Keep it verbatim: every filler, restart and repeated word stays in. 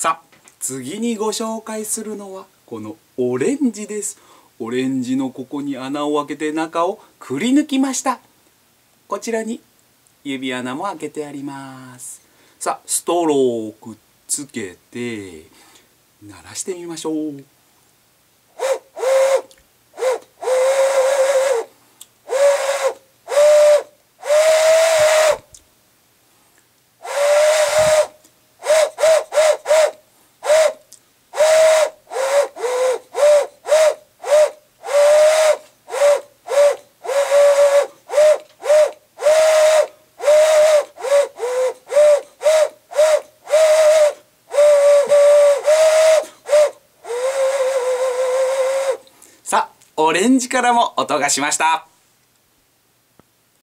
さあ次にご紹介するのはこのオレンジです。オレンジのここに穴を開けて中をくり抜きました。こちらに指穴も開けてあります。さあストローをくっつけて鳴らしてみましょう。さあオレンジからも音がしました。